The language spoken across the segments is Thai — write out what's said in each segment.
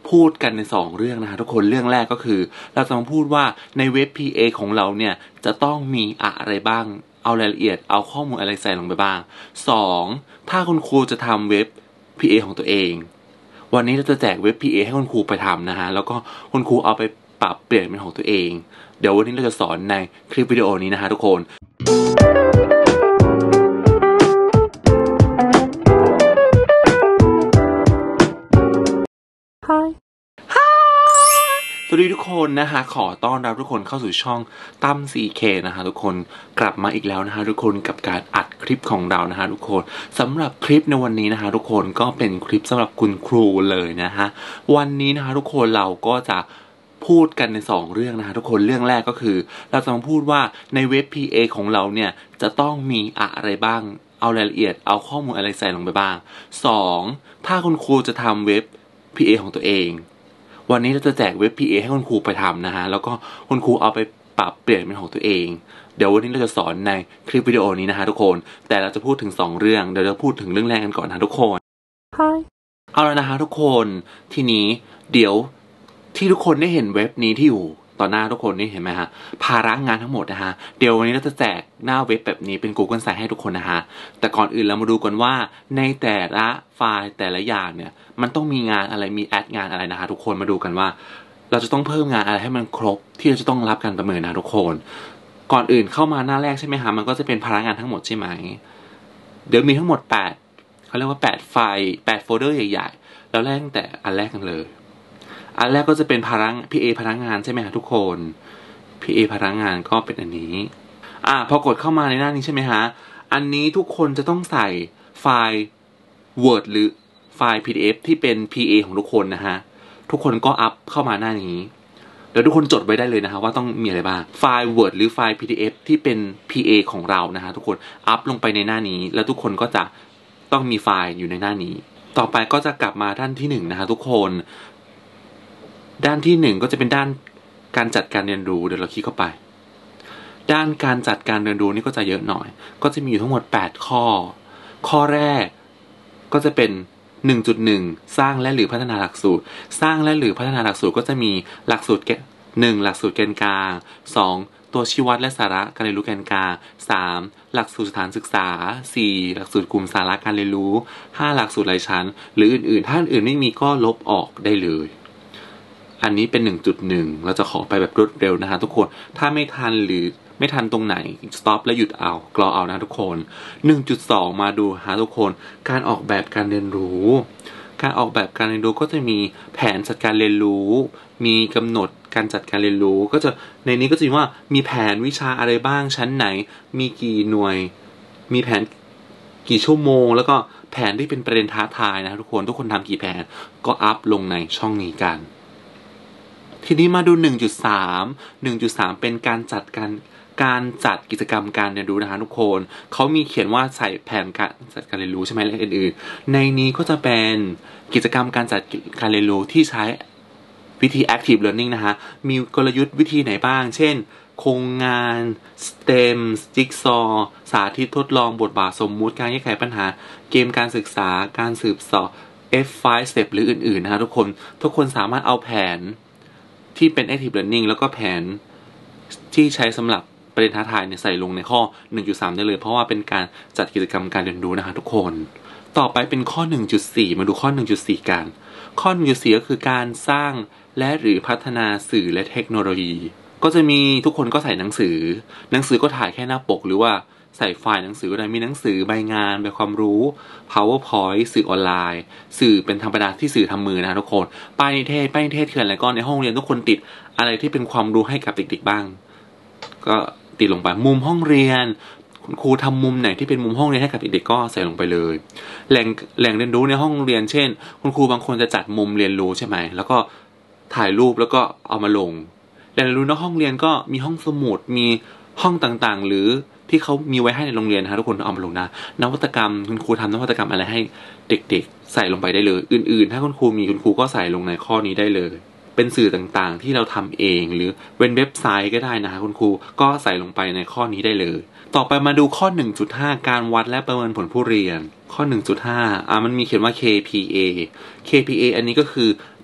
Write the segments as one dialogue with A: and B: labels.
A: พูดกันใน2เรื่องนะฮะทุกคนเรื่องแรกก็คือเราจะมาพูดว่าในเว็บ PA ของเราเนี่ยจะต้องมีอะไรบ้างเอารายละเอียดเอาข้อมูลอะไรใส่ลงไปบ้าง2ถ้าคุณครูจะทำเว็บ PA ของตัวเองวันนี้เราจะแจกเว็บ PA ให้คุณครูไปทำนะฮะแล้วก็คุณครูเอาไปปรับเปลี่ยนเป็นของตัวเองเดี๋ยววันนี้เราจะสอนในคลิปวิดีโอนี้นะฮะทุกคนสวัสดีทุกคนนะฮะขอต้อนรับทุกคนเข้าสู่ช่องตั้ม 4K นะฮะทุกคนกลับมาอีกแล้วนะฮะทุกคนกับการอัดคลิปของเรานะฮะทุกคนสำหรับคลิปในวันนี้นะฮะทุกคนก็เป็นคลิปสำหรับคุณครูเลยนะฮะวันนี้นะฮะทุกคนเราก็จะพูดกันใน2เรื่องนะฮะทุกคนเรื่องแรกก็คือเราจะมาพูดว่าในเว็บ PA ของเราเนี่ยจะต้องมีอะไรบ้างเอารายละเอียดเอาข้อมูลอะไรใส่ลงไปบ้าง2ถ้าคุณครูจะทำเว็บ PA ของตัวเองวันนี้เราจะแจกเว็บ PA ให้คุณครูไปทำนะฮะแล้วก็คุณครูเอาไปปรับเปลี่ยนเป็นของตัวเองเดี๋ยววันนี้เราจะสอนในคลิปวิดีโอนี้นะฮะทุกคนแต่เราจะพูดถึง2เรื่องเดี๋ยวเราพูดถึงเรื่องแรกกันก่อนนะทุกคนเอาแล้วนะฮะทุกคนทีนี้เดี๋ยวที่ทุกคนได้เห็นเว็บนี้ที่อยู่ต่อหน้าทุกคนนี่เห็นไหมฮะภาระงานทั้งหมดนะฮะเดี๋ยววันนี้เราจะแจกหน้าเว็บแบบนี้เป็น Google Sites ให้ทุกคนนะฮะแต่ก่อนอื่นเรามาดูกันว่าในแต่ละไฟล์แต่ละอย่างเนี่ยมันต้องมีงานอะไรมีแอดงานอะไรนะฮะทุกคนมาดูกันว่าเราจะต้องเพิ่มงานอะไรให้มันครบที่เราจะต้องรับการประเมินนะทุกคนก่อนอื่นเข้ามาหน้าแรกใช่ไหมฮะมันก็จะเป็นภาระงานทั้งหมดใช่ไหมเดี๋ยวมีทั้งหมด8เขาเรียกว่า8ไฟล์8โฟลเดอร์ใหญ่ๆแล้วแรกตั้งแต่อันแรกกันเลยอันแรกก็จะเป็นPA พนักงานใช่ไหมฮะทุกคน PA พนักงานก็เป็นอันนี้พอกดเข้ามาในหน้านี้ใช่ไหมฮะอันนี้ทุกคนจะต้องใส่ไฟล์ Word หรือไฟล์ PDF ที่เป็น PA ของทุกคนนะฮะทุกคนก็อัพเข้ามาหน้านี้เดี๋ยวทุกคนจดไว้ได้เลยนะฮะว่าต้องมีอะไรบ้างไฟล์ Word หรือไฟล์ PDF ที่เป็น PA ของเรานะฮะทุกคนอัพลงไปในหน้านี้แล้วทุกคนก็จะต้องมีไฟล์อยู่ในหน้านี้ต่อไปก็จะกลับมาด้านที่1นะฮะทุกคนด้านที่1ก็จะเป็นด้านการจัดการเรียนรู้เดี๋ยวเราคลิกเข้าไปด้านการจัดการเรียนรู้นี่ก็จะเยอะหน่อยก็จะมีอยู่ทั้งหมด8ข้อแรกก็จะเป็น 1.1 สร้างและหรือพัฒนาหลักสูตรสร้างและหรือพัฒนาหลักสูตรก็จะมีหลักสูตร1หลักสูตรแกนกลาง2ตัวชี้วัดและสาระการเรียนรู้แกนกลาง3หลักสูตรสถานศึกษา4หลักสูตรกลุ่มสาระการเรียนรู้5หลักสูตรรายชั้นหรืออื่นๆถ้าอื่นไม่มีก็ลบออกได้เลยอันนี้เป็น 1.1 เราจะขอไปแบบรวดเร็วนะฮะทุกคนถ้าไม่ทันหรือไม่ทันตรงไหน stop แล้วหยุดเอากรอเอานะทุกคน 1.2 มาดูฮะทุกคนการออกแบบการเรียนรู้การออกแบบการเรียนรู้ก็จะมีแผนจัดการเรียนรู้มีกำหนดการจัดการเรียนรู้ก็จะในนี้ก็จะมีว่ามีแผนวิชาอะไรบ้างชั้นไหนมีกี่หน่วยมีแผนกี่ชั่วโมงแล้วก็แผนที่เป็นประเด็นท้าทายนะทุกคนทำกี่แผนก็อัพลงในช่องนี้กันทีนี้มาดู 1.3 เป็นการจัดกิจกรรมการเรียนรู้นะฮะทุกคนเขามีเขียนว่าใส่แผนการจัดการเรียนรู้ใช่ไหมและอื่นๆในนี้ก็จะเป็นกิจกรรมการจัดการเรียนรู้ที่ใช้วิธี active learning นะฮะมีกลยุทธ์วิธีไหนบ้างเช่นโครงงาน STEM จิ๊กซอว์สาธิตทดลองบทบาทสมมุติการแก้ไขปัญหาเกมการศึกษาการสืบเสาะ F5 step หรืออื่นๆนะฮะทุกคนสามารถเอาแผนที่เป็น active learning แล้วก็แผนที่ใช้สำหรับประเด็นท้าทายใส่ลงในข้อ 1.3 ได้เลยเพราะว่าเป็นการจัดกิจกรรมการเรียนรู้นะคะทุกคนต่อไปเป็นข้อ 1.4 มาดูข้อ 1.4 กันข้อ 1.4 ก็คือการสร้างและหรือพัฒนาสื่อและเทคโนโลยีก็จะมีทุกคนก็ใส่หนังสือก็ถ่ายแค่หน้าปกหรือว่าใส่ไฟล์หนังสือก็ได้มีหนังสือใบงานใบความรู้ PowerPoint สื่อออนไลน์สื่อเป็นธรรมดาที่สื่อทำมือนะทุกคนป้ายนิเทศคืออะไรก็ในห้องเรียนทุกคนติดอะไรที่เป็นความรู้ให้กับเด็กๆบ้างก็ติดลงไปมุมห้องเรียนคุณครูทำมุมไหนที่เป็นมุมห้องเรียนให้กับเด็กๆก็ใส่ลงไปเลยแหล่งเรียนรู้ในห้องเรียนเช่นคุณครูบางคนจะจัดมุมเรียนรู้ใช่ไหมแล้วก็ถ่ายรูปแล้วก็เอามาลงแหล่งเรียนรู้ในห้องเรียนก็มีห้องสมุดมีห้องต่างๆหรือที่เขามีไว้ให้ในโรงเรียนนะทุกคนเอามาลงนะนวัตกรรมคุณครูทำนวัตกรรมอะไรให้เด็กๆใส่ลงไปได้เลยอื่นๆถ้าคุณครูก็ใส่ลงในข้อนี้ได้เลยเป็นสื่อต่างๆที่เราทำเองหรือเป็นเว็บไซต์ก็ได้นะคุณครูก็ใส่ลงไปในข้อนี้ได้เลยต่อไปมาดูข้อ 1.5 การวัดและประเมินผลผู้เรียนข้อ 1.5 มันมีเขียนว่า KPA อันนี้ก็คือ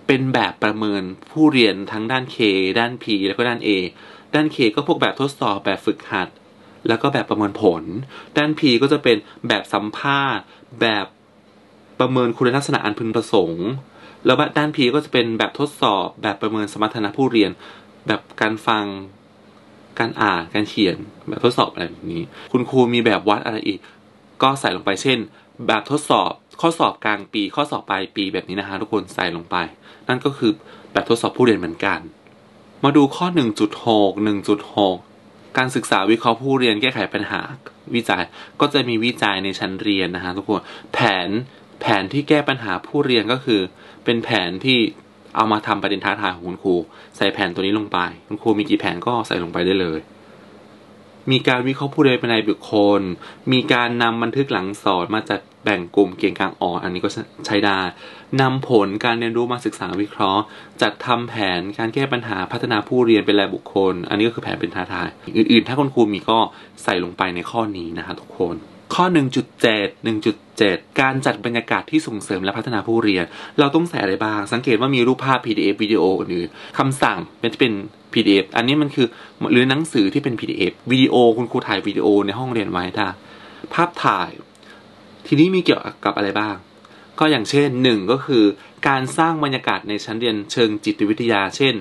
A: เป็นแบบประเมินผู้เรียนทั้งด้าน K ด้าน P แล้วก็ด้าน A ด้าน K ก็พวกแบบทดสอบแบบฝึกหัดแล้วก็แบบประเมินผลด้าน P ก็จะเป็นแบบสัมภาษณ์แบบประเมินคุณลักษณะอันพึงประสงค์แล้วด้าน P ก็จะเป็นแบบทดสอบแบบประเมินสมรรถนะผู้เรียนแบบการฟังการอ่านการเขียนแบบทดสอบอะไรแบบนี้คุณครูมีแบบวัดอะไรอีกก็ใส่ลงไปเช่นแบบทดสอบข้อสอบกลางปีข้อสอบปลายปีแบบนี้นะฮะทุกคนใส่ลงไปนั่นก็คือแบบทดสอบผู้เรียนเหมือนกันมาดูข้อ 1.6 การศึกษาวิเคราะห์ผู้เรียนแก้ไขปัญหาวิจัยก็จะมีวิจัยในชั้นเรียนนะฮะทุกคนแผนที่แก้ปัญหาผู้เรียนก็คือเป็นแผนที่เอามาทำประเด็นท้าทายของคุณครูใส่แผนตัวนี้ลงไปคุณครูมีกี่แผนก็ใส่ลงไปได้เลยมีการวิเคราะห์ผู้เรียนเป็นรายบุคคลมีการนำบันทึกหลังสอนมาจัดแบ่งกลุ่มเก่งกลางอ่อนอันนี้ก็ใช้ได้นำผลการเรียนรู้มาศึกษาวิเคราะห์จัดทำแผนการแก้ปัญหาพัฒนาผู้เรียนเป็นรายบุคคลอันนี้ก็คือแผนเป็นท้าทายอื่นๆถ้าคุณครูมีก็ใส่ลงไปในข้อนี้นะฮะทุกคนข้อ 1.7 การจัดบรรยากาศที่ส่งเสริมและพัฒนาผู้เรียนเราต้องใส่อะไรบ้างสังเกตว่ามีรูปภาพ PDF วิดีโออื่นคำสั่งเป็น PDF อันนี้มันคือหรือหนังสือที่เป็น PDF วิดีโอคุณครูถ่ายวิดีโอในห้องเรียนไว้ได้ภาพถ่ายทีนี้มีเกี่ยวกับอะไรบ้างก็อย่างเช่น1ก็คือการสร้างบรรยากาศในชั้นเรียนเชิงจิตวิทยาเช่น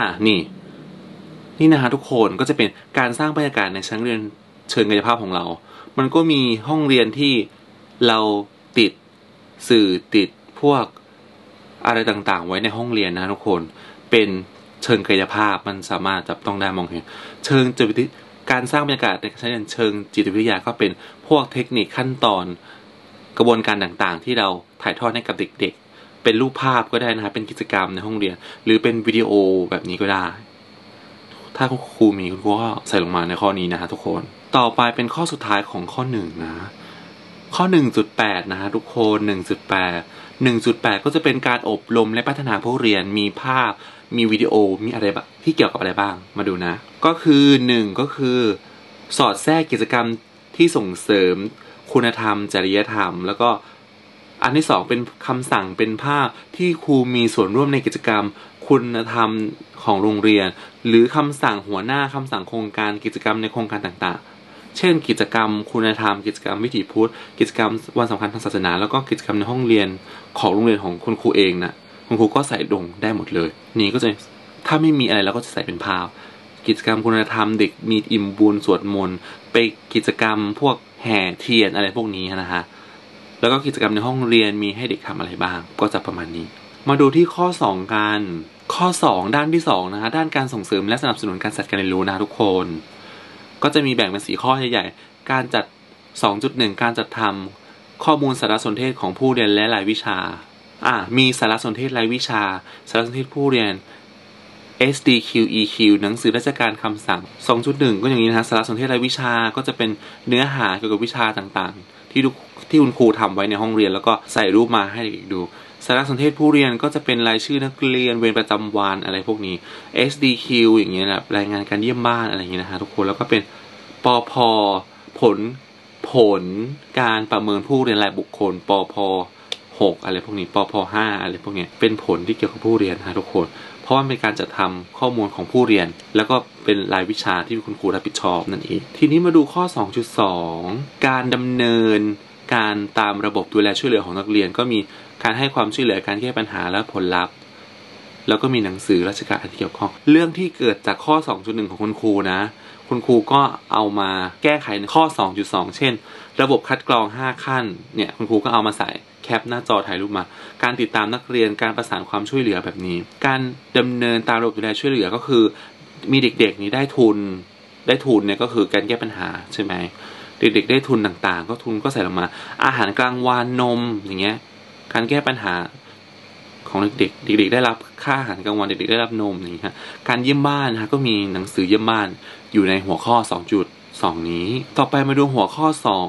A: นี่นะฮะทุกคนก็จะเป็นการสร้างบรรยากาศในชั้นเรียนเชิงกายภาพของเรามันก็มีห้องเรียนที่เราติดสื่อติดพวกอะไรต่างๆไว้ในห้องเรียนนะทุกคนเป็นเชิงกายภาพมันสามารถจับต้องได้มองเห็นเชิงจิตวิทยาการสร้างบรรยากาศในชั้นเรียนเชิงจิตวิทยาก็เป็นพวกเทคนิคขั้นตอนกระบวนการต่างๆที่เราถ่ายทอดให้กับเด็กๆเป็นรูปภาพก็ได้นะครับเป็นกิจกรรมในห้องเรียนหรือเป็นวิดีโอแบบนี้ก็ได้ถ้าครูมีคุณครูก็ใส่ลงมาในข้อนี้นะฮะทุกคนต่อไปเป็นข้อสุดท้ายของข้อ1นะข้อ 1.8 นะฮะทุกคน 1.8 ก็จะเป็นการอบรมและพัฒนาผู้เรียนมีภาพมีวิดีโอมีอะไรบ้างที่เกี่ยวกับอะไรบ้างมาดูนะก็คือ1ก็คือสอดแทรกกิจกรรมที่ส่งเสริมคุณธรรมจริยธรรมแล้วก็อันที่2เป็นคำสั่งเป็นภาพที่ครูมีส่วนร่วมในกิจกรรมคุณธรรมของโรงเรียนหรือคำสั่งหัวหน้าคำสั่งโครงการกิจกรรมในโครงการต่างๆเช่นกิจกรรมคุณธรรมกิจกรรมวิถีพุทธกิจกรรมวันสำคัญทางศาสนาแล้วก็กิจกรรมในห้องเรียนของโรงเรียนของคุณครูเองนะคุณครูก็ใส่ลงได้หมดเลยนี่ก็จะถ้าไม่มีอะไรเราก็จะใส่เป็นภาพกิจกรรมคุณธรรมเด็กมีอิ่มบุญสวดมนต์ไปกิจกรรมพวกแห่เทียนอะไรพวกนี้นะฮะแล้วก็กิจกรรมในห้องเรียนมีให้เด็กทำอะไรบ้างก็จะประมาณนี้มาดูที่ข้อ2กันข้อ2ด้านที่2นะฮะด้านการส่งเสริมและสนับสนุนการจัดการเรียนรู้นะทุกคนก็จะมีแบ่งเป็น4ข้อใหญ่ๆการจัด 2.1 การจัดทำข้อมูลสารสนเทศของผู้เรียนและรายวิชามีสารสนเทศรายวิชาสารสนเทศผู้เรียน SDQEQ หนังสือราชการคำสั่ง 2.1 ก็อย่างนี้นะฮะสารสนเทศรายวิชาก็จะเป็นเนื้อหาเกี่ยวกับวิชาต่างๆที่คุณครูทำไว้ในห้องเรียนแล้วก็ใส่รูปมาให้เด็กดูสารสนเทศผู้เรียนก็จะเป็นรายชื่อนักเรียนเวรประจำวันอะไรพวกนี้ SDQ อย่างเงี้ยนะรายงานการเยี่ยมบ้านอะไรอย่างเงี้ยนะฮะทุกคนแล้วก็เป็นปพผลการประเมินผู้เรียนรายบุคคลปพ6อะไรพวกนี้ปพ5อะไรพวกนี้เป็นผลที่เกี่ยวกับผู้เรียนนะทุกคนเพราะว่าเป็นการจัดทำข้อมูลของผู้เรียนแล้วก็เป็นรายวิชาที่คุณครูรับผิดชอบนั่นเองทีนี้มาดูข้อ 2.2 การดำเนินการตามระบบดูแลช่วยเหลือของนักเรียนก็มีการให้ความช่วยเหลือการแก้ปัญหาและผลลัพธ์แล้วก็มีหนังสือราชการที่เกี่ยวข้องเรื่องที่เกิดจากข้อ 2.1 ของคุณครูนะคุณครูก็เอามาแก้ไขในข้อ 2.2 เช่นระบบคัดกรอง5ขั้นเนี่ยคุณครูก็เอามาใส่แคปหน้าจอถ่ายรูปมาการติดตามนักเรียนการประสานความช่วยเหลือแบบนี้การดำเนินตามระบบดูแลช่วยเหลือก็คือมีเด็กๆนี้ได้ทุนเนี่ยก็คือการแก้ปัญหาใช่ไหมเด็กๆได้ทุนต่างๆก็ทุนก็ใส่ลงมาอาหารกลางวันนมอย่างเงี้ยการแก้ปัญหาของเด็กๆได้รับค่าอาหารกลางวันเด็กๆได้รับนมอย่างเงี้ยการเยี่ยมบ้านนะก็มีหนังสือเยี่ยมบ้านอยู่ในหัวข้อ 2.2 นี้ต่อไปมาดูหัวข้อ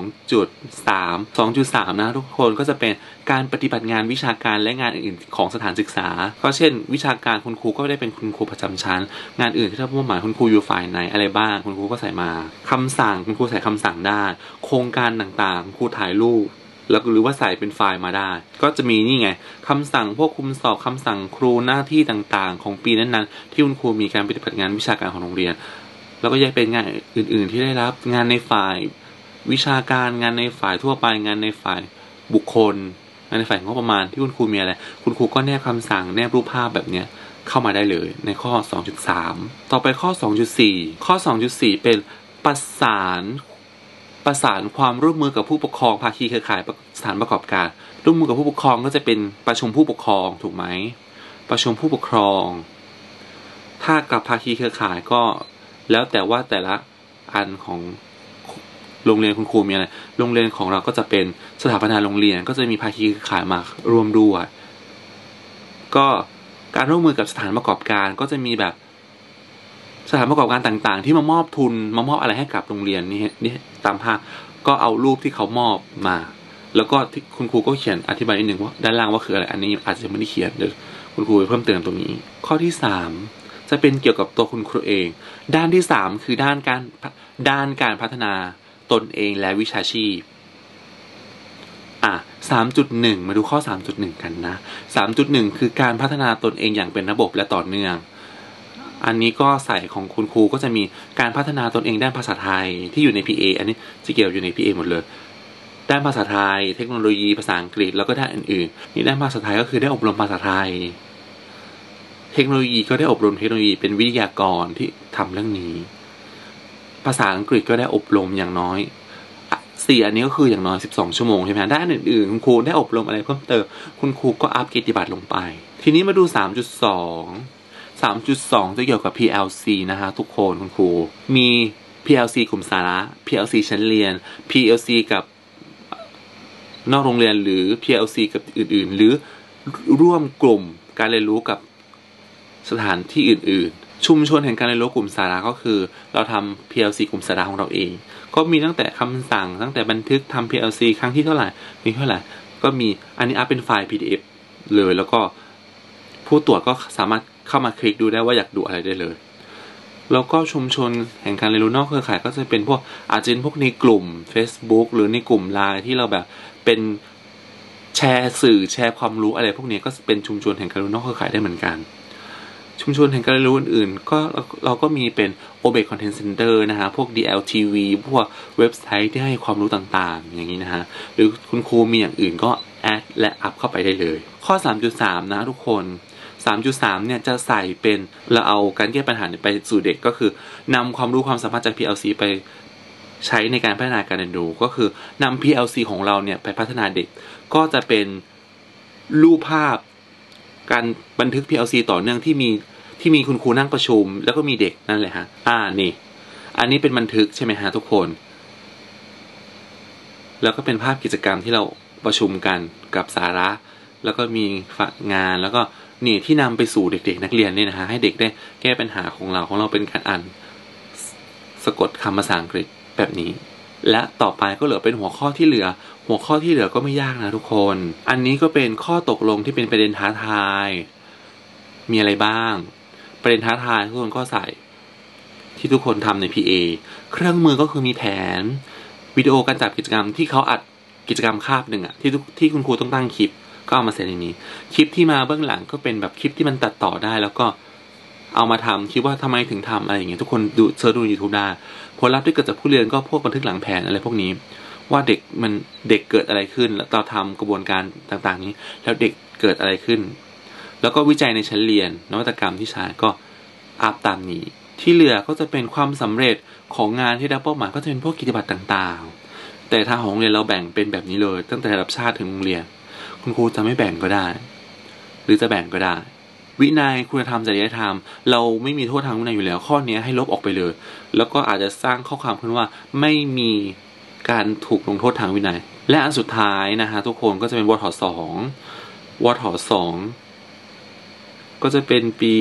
A: 2.3 นะทุกคนก็จะเป็นการปฏิบัติงานวิชาการและงานอื่นๆของสถานศึกษาก็เช่นวิชาการคุณครูก็ได้เป็นคุณครูประจำชั้นงานอื่นที่ท่านผู้หมายคุณครูอยู่ฝ่ายไหนอะไรบ้างคุณครูก็ใส่มาคำสั่งคุณครูใส่คำสั่งได้โครงการต่างๆคุณครูถ่ายรูปแล้วหรือว่าใส่เป็นไฟล์มาได้ก็จะมีนี่ไงคำสั่งพวกคุมสอบคำสั่งครูหน้าที่ต่างๆของปีนั้นๆที่คุณครูมีการปฏิบัติงานวิชาการของโรงเรียนแล้วก็ยังเป็นงานอื่นๆที่ได้รับงานในฝ่ายวิชาการงานในฝ่ายทั่วไปงานในฝ่ายบุคคลงานในฝ่ายงบประมาณที่คุณครูมีอะไรคุณครูก็แนบคำสั่งแนบรูปภาพแบบเนี้ยเข้ามาได้เลยในข้อ 2.3 ต่อไปข้อ 2.4 ข้อ 2.4 เป็นประสานความร่วมมือกับผู้ปกครองภาคีเครือข่ายสถานประกอบการร่วมมือกับผู้ปกครองก็จะเป็นประชุมผู้ปกครองถูกไหมประชุมผู้ปกครองถ้ากับภาคีเครือข่ายก็แล้วแต่ว่าแต่ละอันของโรงเรียนคุณครูมีอะไรโรงเรียนของเราก็จะเป็นสถาปนาโรงเรียนก็จะมีภาคีเครือข่ายมาร่วมด้วยก็การร่วมมือกับสถานประกอบการก็จะมีแบบสถานประกอบการต่างๆที่มามอบทุนมามอบอะไรให้กับโรงเรียนนี่ตามภาพก็เอารูปที่เขามอบมาแล้วก็คุณครูก็เขียนอธิบายนิดนึงว่าด้านล่างว่าคืออะไรอันนี้อาจจะไม่ได้เขียนเดี๋ยวคุณครูเพิ่มเติมตรงนี้ข้อที่3จะเป็นเกี่ยวกับตัวคุณครูเองด้านที่3คือด้านการพัฒนาตนเองและวิชาชีพ3.1 มาดูข้อ 3.1 กันนะ 3.1 คือการพัฒนาตนเองอย่างเป็นระบบและต่อเนื่องอันนี้ก็ใส่ของคุณครูก็จะมีการพัฒนาตนเองด้านภาษาไทยที่อยู่ใน PA อันนี้จะเกี่ยวอยู่ใน PA หมดเลยด้านภาษาไทยเทคโนโลยีภาษาอังกฤษแล้วก็ด้านอื่นๆนี่ด้านภาษาไทยก็คือได้อบรมภาษาไทยเทคโนโลยีก็ได้อบรมเทคโนโลยีเป็นวิทยากรที่ทำเรื่องนี้ภาษาอังกฤษก็ได้อบรมอย่างน้อย4อันนี้ก็คืออย่างน้อย12ชั่วโมงใช่ไหมด้านอื่นๆคุณครูได้อบรมอะไรเพิ่มเติมคุณครูก็อัพเกียรติบัตรลงไปทีนี้มาดู 3.2 จะเกี่ยวกับ PLC นะฮะทุกคนคุณครูมี PLC กลุ่มสาระ PLC ชั้นเรียน PLC กับนอกโรงเรียนหรือ PLC กับอื่นๆหรือร่วมกลุ่มการเรียนรู้กับสถานที่อื่นๆชุมชนแห่งการเรียนรู้กลุ่มสาระก็คือเราทำ PLC กลุ่มสาระของเราเองก็มีตั้งแต่คำสั่งตั้งแต่บันทึกทำ PLC ครั้งที่เท่าไหร่มีเท่าไหร่ก็มีอันนี้อัพเป็นไฟล์ PDF เลยแล้วก็ผู้ตรวจก็สามารถเข้ามาคลิกดูได้ว่าอยากดูอะไรได้เลยแล้วก็ชุมชนแห่งการเรียนรู้นอกเครือข่ายก็จะเป็นพวกอาจจะเป็นพวกในกลุ่ม Facebook หรือในกลุ่ม LINE ที่เราแบบเป็นแชร์สื่อแชร์ความรู้อะไรพวกนี้ก็เป็นชุมชนแห่งการเรียนรู้นอกเครือข่ายได้เหมือนกันชุมชนแห่งการเรียนรู้อื่นๆก็เราก็มีเป็น OBEC Content Center นะฮะพวก DLTV พวกเว็บไซต์ที่ให้ความรู้ต่างๆอย่างนี้นะฮะหรือคุณครูมีอย่างอื่นก็แอดและอัพเข้าไปได้เลยข้อ 3.3 นะทุกคน 3.3 เนี่ยจะใส่เป็นเราเอาการแก้ปัญหาไปสู่เด็กก็คือนำความรู้ความสามารถจาก PLC ไปใช้ในการพัฒนาการเรียนรู้ก็คือนำ PLC ของเราเนี่ยไปพัฒนาเด็กก็จะเป็นรูปภาพการบันทึก PLC ต่อเนื่องที่มีคุณครูนั่งประชุมแล้วก็มีเด็กนั่นแหละฮะนี่อันนี้เป็นบันทึกใช่ไหมฮะทุกคนแล้วก็เป็นภาพกิจกรรมที่เราประชุมกันกับสาระแล้วก็มีงานแล้วก็นี่ที่นำไปสู่เด็กๆนักเรียนเนี่ยนะฮะให้เด็กได้แก้ปัญหาของเราเป็นการอ่านสะกดคำภาษาอังกฤษแบบนี้และต่อไปก็เหลือเป็นหัวข้อที่เหลือก็ไม่ยากนะทุกคนอันนี้ก็เป็นข้อตกลงที่เป็นประเด็นท้าทายมีอะไรบ้างประเด็นท้าทายทุกคนก็ใส่ที่ทุกคนทำใน PA เครื่องมือก็คือมีแผนวิดีโอการจัดกิจกรรมที่เขาอัดกิจกรรมคาบหนึ่งอะที่คุณครูต้องตั้งคลิปก็เอามาใส่ในนี้คลิปที่มาเบื้องหลังก็เป็นแบบคลิปที่มันตัดต่อได้แล้วก็เอามาทำคิดว่าทำไมถึงทำอะไรอย่างเงี้ยทุกคนดูเซิร์ชดูใน YouTube ได้ผลลัพธ์ที่เกิดจากผู้เรียนก็พวกบันทึกหลังแผนอะไรพวกนี้ว่าเด็กเกิดอะไรขึ้นแล้วเราทำกระบวนการต่างๆนี้แล้วเด็กเกิดอะไรขึ้นแล้วก็วิจัยในชั้นเรียนนวัตกรรมที่ใช้ก็อัพตามนี้ที่เหลือก็จะเป็นความสำเร็จของงานที่ได้เป้าหมายก็จะเป็นพวกกิจบัตรต่างๆแต่ทางของโรงเรียนเราแบ่งเป็นแบบนี้เลยตั้งแต่ระดับชาติถึงโรงเรียนคุณครูจะไม่แบ่งก็ได้หรือจะแบ่งก็ได้วินัยคุณธรรมจริยธรรมเราไม่มีโทษทางวินัยอยู่แล้วข้อนี้ให้ลบออกไปเลยแล้วก็อาจจะสร้างข้อความขึ้นว่าไม่มีการถูกลงโทษทางวินัยและอันสุดท้ายนะฮะทุกคนก็จะเป็นวท2ก็จะเป็นปี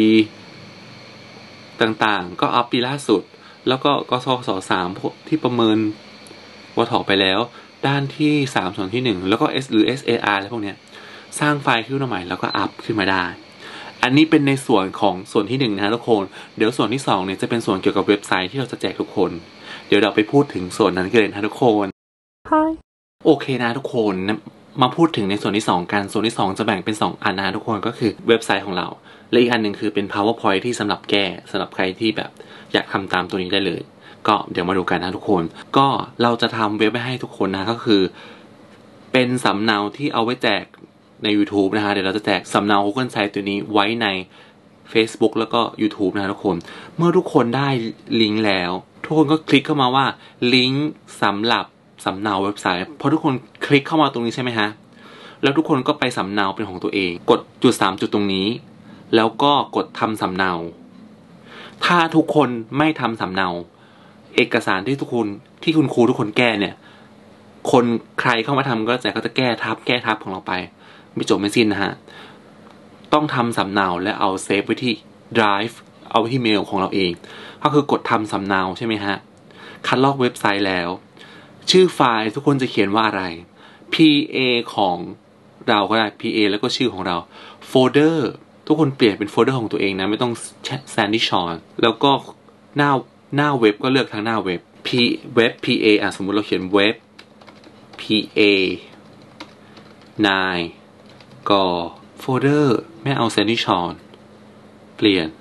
A: ต่างๆก็อัพปีล่าสุดแล้วก็กสศ3ที่ประเมินวทไปแล้วด้านที่3ส่วนที่1แล้วก็ S หรือ SAR อะไรพวกนี้สร้างไฟล์ขึ้นมาใหม่แล้วก็อัพขึ้นมาได้อันนี้เป็นในส่วนของส่วนที่1นะทุกคนเดี๋ยวส่วนที่2เนี่ยจะเป็นส่วนเกี่ยวกับเว็บไซต์ที่เราจะแจกทุกคนเดี๋ยวเราไปพูดถึงส่วนนั้นกันเลยนะทุกคน
B: Hi
A: โอเคนะทุกคนมาพูดถึงในส่วนที่2กันส่วนที่2จะแบ่งเป็น2อันนะทุกคนก็คือเว็บไซต์ของเราและอีกอันหนึ่งคือเป็น PowerPoint ที่สำหรับแก้สำหรับใครที่แบบอยากทำตามตัวนี้ได้เลยก็เดี๋ยวมาดูกันนะทุกคนก็เราจะทำเว็บไว้ให้ทุกคนนะก็คือเป็นสำเนาที่เอาไว้แจกใน YouTube นะฮะเดี๋ยวเราจะแจกสำเนา Google Sites ตัวนี้ไว้ใน Facebook แล้วก็ YouTube นะทุกคนเมื่อทุกคนได้ลิงก์แล้วทุกคนก็คลิกเข้ามาว่าลิงก์สำหรับสำเนาเว็บไซต์พอทุกคนคลิกเข้ามาตรงนี้ใช่ไหมฮะแล้วทุกคนก็ไปสำเนาเป็นของตัวเองกดจุด3จุดตรงนี้แล้วก็กดทำสำเนาถ้าทุกคนไม่ทำสำเนาเอกสารที่คุณครูทุกคนแก้เนี่ยคนใครเข้ามาทำก็จะแก้ทับของเราไปไม่จบไม่สิ้นนะฮะต้องทำสำเนาและเอาเซฟไว้ที่ Drive เอาไว้ที่เมลของเราเองก็คือกดทำสำเนาใช่ไหมฮะคัดลอกเว็บไซต์แล้วชื่อไฟล์ทุกคนจะเขียนว่าอะไร PA ของเราก็ได้ PA แล้วก็ชื่อของเราโฟลเดอร์ทุกคนเปลี่ยนเป็นโฟลเดอร์ของตัวเองนะไม่ต้องแซนดี้ชอนแล้วก็หน้าเว็บก็เลือกทางหน้าเว็บ เว็บ PA สมมุติเราเขียนเว็บ PA 9ก็โฟลเดอร์ไม่เอาแซนดี้ชอนเปลี่ยน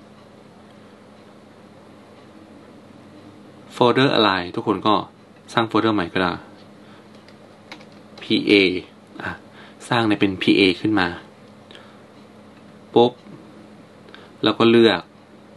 A: โฟลเดอร์อะไรทุกคนก็สร้างโฟลเดอร์ใหม่ก็ได้ PA สร้างในเป็น PA ขึ้นมาปุ๊บแล้วก็เลือก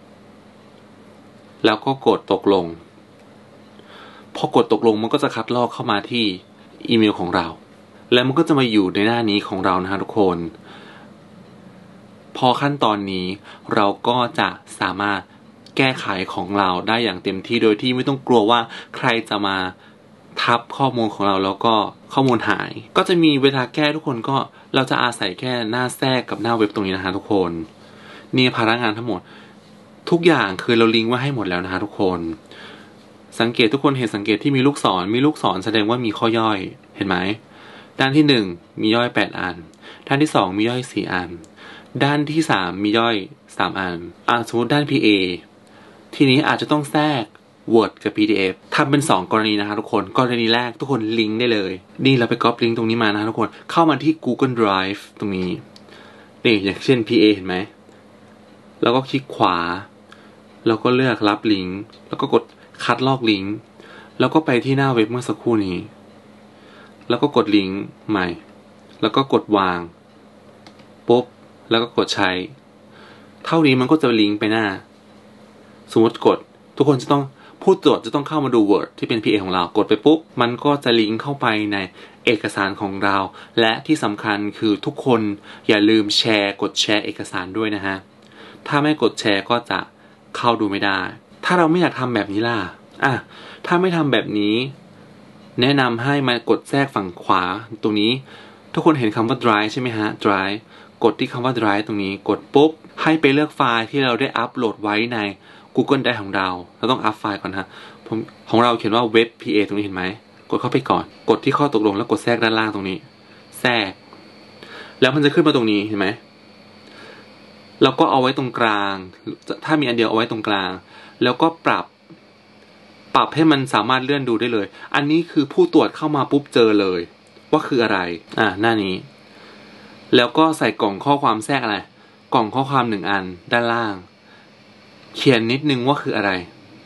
A: แล้วก็กดตกลงพอกดตกลงมันก็จะคัดลอกเข้ามาที่อีเมลของเราแล้วมันก็จะมาอยู่ในหน้านี้ของเรานะฮะทุกคนพอขั้นตอนนี้เราก็จะสามารถแก้ไขของเราได้อย่างเต็มที่โดยที่ไม่ต้องกลัวว่าใครจะมาทับข้อมูลของเราแล้วก็ข้อมูลหายก็จะมีเวลาแก้ทุกคนก็เราจะอาศัยแค่หน้าแทรกกับหน้าเว็บตรงนี้นะฮะทุกคนนี่พนักงานทั้งหมดทุกอย่างคือเราลิงก์ไว้ให้หมดแล้วนะฮะทุกคนสังเกตทุกคนเห็นสังเกตที่มีลูกศรแสดงว่ามีข้อย่อยเห็นไหมด้านที่1มีย่อย8อันด้านที่2มีย่อย4อันด้านที่3มีย่อย3อันสมมติด้าน PA ทีนี้อาจจะต้องแทรก Word กับ PDF ทำเป็น2กรณีนะคะทุกคนกรณีแรกทุกคนลิงก์ได้เลยนี่เราไปก๊อปลิงก์ตรงนี้มานะทุกคนเข้ามาที่ Google Drive ตรงนี้นี่อย่างเช่น PA เห็นไหมแล้วก็คลิกขวาแล้วก็เลือกรับลิงก์แล้วก็กดคัดลอกลิงก์แล้วก็ไปที่หน้าเว็บเมื่อสักครู่นี้แล้วก็กดลิงก์ใหม่แล้วก็กดวางปุ๊บแล้วก็กดใช้เท่านี้มันก็จะลิงก์ไปหน้าสมมติกดทุกคนจะต้องผู้ตรวจจะต้องเข้ามาดู Word ที่เป็น PA ของเรากดไปปุ๊บมันก็จะลิงก์เข้าไปในเอกสารของเราและที่สำคัญคือทุกคนอย่าลืมแชร์กดแชร์เอกสารด้วยนะฮะถ้าไม่กดแชร์ก็จะเข้าดูไม่ได้ถ้าเราไม่อยากทำแบบนี้ล่ะถ้าไม่ทำแบบนี้แนะนำให้มากดแทรกฝั่งขวาตรงนี้ทุกคนเห็นคำว่า Drive ใช่ไหมฮะ Drive กดที่คำว่า Drive ตรงนี้กดปุ๊บให้ไปเลือกไฟล์ที่เราได้อัปโหลดไว้ใน Google Drive ของเราต้องอัปไฟล์ก่อนฮะของเราเขียนว่าเว็บ PA ตรงนี้เห็นไหมกดเข้าไปก่อนกดที่ข้อตกลงแล้วกดแทรกด้านล่างตรงนี้แทรกแล้วมันจะขึ้นมาตรงนี้เห็นไหมเราก็เอาไว้ตรงกลางถ้ามีอันเดียวเอาไว้ตรงกลางแล้วก็ปรับให้มันสามารถเลื่อนดูได้เลยอันนี้คือผู้ตรวจเข้ามาปุ๊บเจอเลยว่าคืออะไรหน้านี้แล้วก็ใส่กล่องข้อความแทรกอะไรกล่องข้อความ1อันด้านล่างเขียนนิดนึงว่าคืออะไร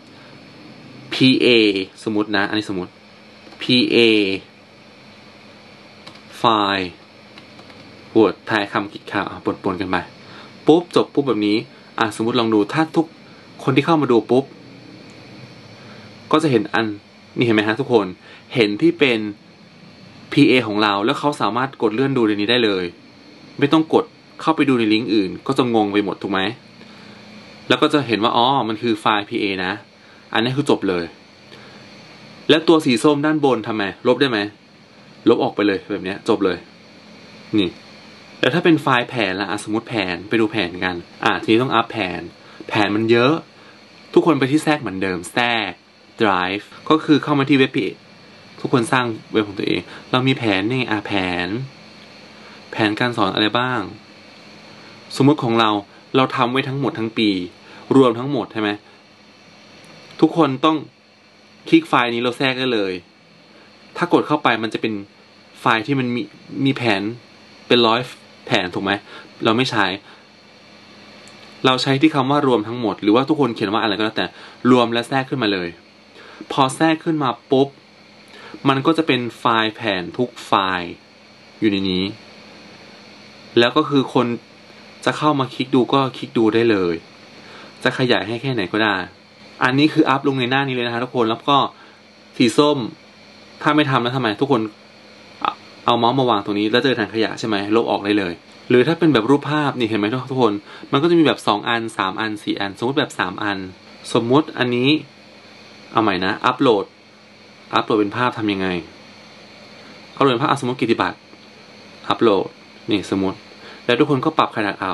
A: PA สมมตินะอันนี้สมมติ PA ไฟล์ Word ทายคำกิจข่าวปนกันไปปุ๊บจบปุ๊บแบบนี้สมมติลองดูถ้าทุกคนที่เข้ามาดูปุ๊บก็จะเห็นนี่เห็นไหมฮะทุกคนเห็นที่เป็น PA ของเราแล้วเขาสามารถกดเลื่อนดูในนี้ได้เลยไม่ต้องกดเข้าไปดูในลิงก์อื่นก็จะงงไปหมดถูกไหมแล้วก็จะเห็นว่ามันคือไฟล์ PA นะอันนี้คือจบเลยแล้วตัวสีส้มด้านบนทำไมลบได้ไหมลบออกไปเลยแบบนี้จบเลยนี่แล้วถ้าเป็นไฟล์แผนล่ะสมมติแผนไปดูแผนกันทีนี้ต้องอัพแผนมันเยอะทุกคนไปที่แทรกเหมือนเดิมแทรก Drive ก็คือเข้ามาที่เว็บ PA ทุกคนสร้างเว็บของตัวเองเรามีแผนนี่แผนการสอนอะไรบ้างสมมติของเราทำไว้ทั้งหมดทั้งปีรวมทั้งหมดใช่ไหมทุกคนต้องคลิกไฟล์นี้เราแทรกได้เลยถ้ากดเข้าไปมันจะเป็นไฟล์ที่มันมีแผนเป็น100 แผนถูกไหมเราไม่ใช้เราใช้ที่คำว่ารวมทั้งหมดหรือว่าทุกคนเขียนว่าอะไรก็แล้วแต่รวมและแทรกขึ้นมาเลยพอแทรกขึ้นมาปุ๊บมันก็จะเป็นไฟล์แผนทุกไฟล์อยู่ในนี้แล้วก็คือคนจะเข้ามาคลิกดูก็คลิกดูได้เลยจะขยายให้แค่ไหนก็ได้อันนี้คืออัพลงในหน้านี้เลยนะคะทุกคนแล้วก็สีส้มถ้าไม่ทำแล้วทำไมทุกคนเอาเมาส์มาวางตรงนี้แล้วเจอถังขยะใช่ไหมลบออกได้เลยหรือถ้าเป็นแบบรูปภาพนี่เห็นไหมทุกคนมันก็จะมีแบบ2 อัน3 อัน4 อันสมมติแบบ3 อันสมมุติอันนี้เอาใหม่นะอัพโหลดเป็นภาพทำยังไงอัพโหลดเป็นภาพสมมติกิตติบัตรอัพโหลดนี่สมมติแล้วทุกคนก็ปรับขนาดเอา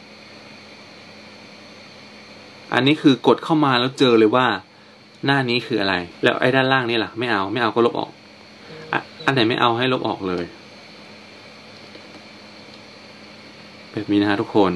A: อันนี้คือกดเข้ามาแล้วเจอเลยว่าหน้านี้คืออะไรแล้วไอ้ด้านล่างนี่ล่ะไม่เอาก็ลบออกอันไหนไม่เอาให้ลบออกเลยแบบนี้นะฮะทุกคน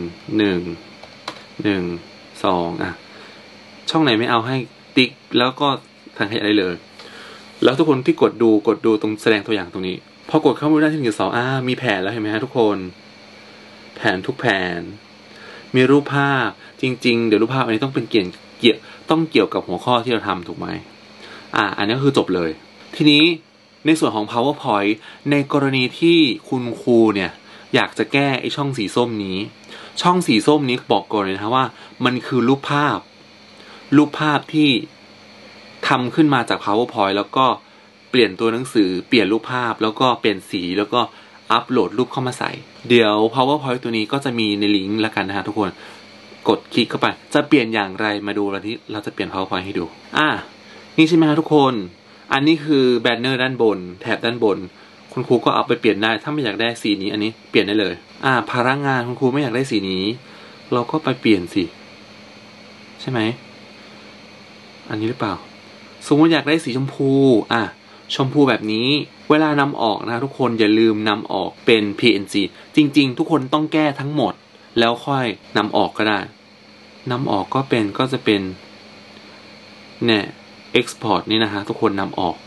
A: 1 2ช่องไหนไม่เอาให้ติ๊กแล้วก็ถังขยะได้เลยแล้วทุกคนที่กดดูตรงแสดงตัวอย่างตรงนี้พอกดเข้ามาได้ที่1 2มีแผนแล้วเห็นไหมฮะทุกคนแผนทุกแผนมีรูปภาพจริงๆเดี๋ยวรูปภาพอันนี้ต้องเป็นเกี่ยวกับหัวข้อที่เราทำถูกไหมอันนี้ก็คือจบเลยทีนี้ในส่วนของ PowerPoint ในกรณีที่คุณครูเนี่ยอยากจะแก้ไอ้ช่องสีส้มนี้บอกก่อนเลยนะว่ามันคือรูปภาพที่ทำขึ้นมาจาก PowerPoint แล้วก็เปลี่ยนตัวหนังสือเปลี่ยนรูปภาพแล้วก็เปลี่ยนสีแล้วก็อัปโหลดรูปเข้ามาใส่เดี๋ยว PowerPoint ตัวนี้ก็จะมีในลิงก์แล้วกันนะฮะทุกคนกดคลิกเข้าไปจะเปลี่ยนอย่างไรมาดูแล้วที่เราจะเปลี่ยน PowerPoint ให้ดูนี่ใช่ไหมฮะทุกคนอันนี้คือแบนเนอร์ด้านบนแถบด้านบนคุณครูก็เอาไปเปลี่ยนได้ถ้าไม่อยากได้สีนี้อันนี้เปลี่ยนได้เลยพลังงานคุณครูไม่อยากได้สีนี้เราก็ไปเปลี่ยนสิใช่ไหมอันนี้หรือเปล่าสมมติอยากได้สีชมพูชมพูแบบนี้เวลานำออกนะทุกคนอย่าลืมนำออกเป็น PNG จริงๆทุกคนต้องแก้ทั้งหมดแล้วค่อยนำออกก็ได้นำออกก็จะเป็นเนี่ย export นี่นะฮะทุกคนนำออก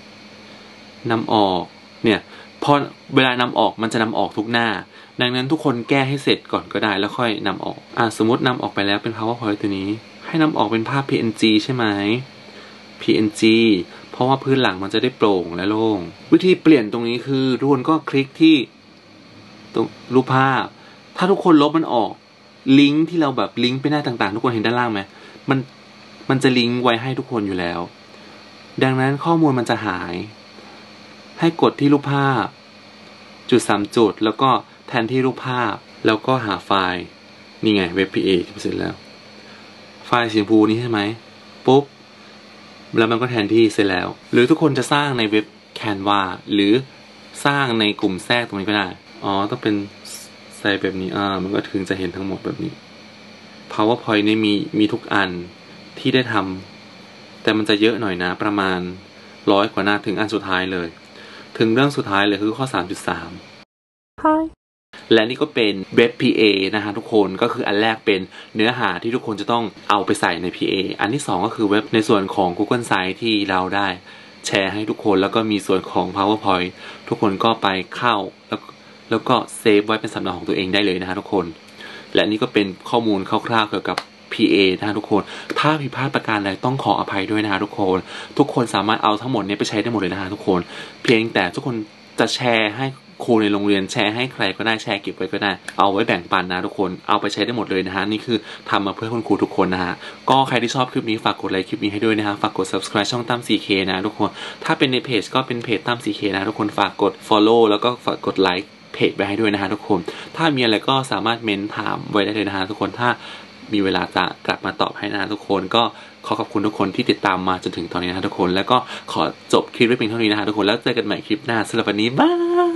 A: เนี่ยพอเวลานำออกมันจะนำออกทุกหน้าดังนั้นทุกคนแก้ให้เสร็จก่อนก็ได้แล้วค่อยนำออกสมมตินำออกไปแล้วเป็น PowerPoint ตัวนี้ให้นำออกเป็นภาพ PNG ใช่ไหม PNG เพราะว่าพื้นหลังมันจะได้โปร่งและโล่งวิธีเปลี่ยนตรงนี้คือทุกคนก็คลิกที่ตรงรูปภาพถ้าทุกคนลบมันออกลิงก์ที่เราแบบลิงก์ไปหน้าต่างๆทุกคนเห็นด้านล่างไหมมันจะลิงก์ไว้ให้ทุกคนอยู่แล้วดังนั้นข้อมูลมันจะหายให้กดที่รูปภาพจุด3 จุดแล้วก็แทนที่รูปภาพแล้วก็หาไฟล์นี่ไงเว็บ PA เสร็จแล้วไฟล์สีชมพูนี้ใช่ไหมปุ๊บแล้วมันก็แทนที่เสร็จแล้วหรือทุกคนจะสร้างในเว็บ Canva หรือสร้างในกลุ่มแทรกตรงนี้ก็ได้ต้องเป็นใส่แบบนี้มันก็ถึงจะเห็นทั้งหมดแบบนี้ PowerPoint เนี่ยมีทุกอันที่ได้ทำแต่มันจะเยอะหน่อยนะประมาณ100 กว่าหน้าถึงอันสุดท้ายเลยถึงเรื่องสุดท้ายเลยคือข้อ 3.3 Hi และนี่ก็เป็นเว็บ PA นะฮะทุกคนก็คืออันแรกเป็นเนื้อหาที่ทุกคนจะต้องเอาไปใส่ใน PA อันที่2ก็คือเว็บในส่วนของ Google Sites ที่เราได้แชร์ให้ทุกคนแล้วก็มีส่วนของ PowerPoint ทุกคนก็ไปเข้าแล้วก็เซฟไว้เป็นสำเนาของตัวเองได้เลยนะฮะทุกคนและนี่ก็เป็นข้อมูลคร่าวๆเกี่ยวกับ PA นะฮะทุกคนถ้าผิดพลาดประการใดต้องขออภัยด้วยนะฮะทุกคนสามารถเอาทั้งหมดนี้ไปใช้ได้หมดเลยนะฮะทุกคนเพียงแต่ทุกคนจะแชร์ให้ครูในโรงเรียนแชร์ให้ใครก็ได้แชร์เก็บไว้ก็ได้เอาไว้แบ่งปันนะทุกคนเอาไปใช้ได้หมดเลยนะฮะนี่คือทำมาเพื่อคุณครูทุกคนนะฮะก็ใครที่ชอบคลิปนี้ฝากกดไลค์คลิปนี้ให้ด้วยนะฮะฝากกด subscribe ช่องตั้ม 4K นะทุกคนถ้าเป็นในเพจก็เป็นเพจตั้ม 4K นะทุกคนฝากกด follow แล้วก็ฝากกดไลค์เพจไปให้ด้วยนะฮะทุกคนถ้ามีอะไรก็สามารถเม้นถามไว้ได้เลยนะฮะทุกคนถ้ามีเวลาจะกลับมาตอบให้นะทุกคนก็ขอขอบคุณทุกคนที่ติดตามมาจนถึงตอนนี้นะทุกคนแล้วก็ขอจบคลิปไว้เพียงเท่านี้นะฮะทุกคนแล้วเจอกันใหม่คลิปหน้าสำหรับวันนี้บาย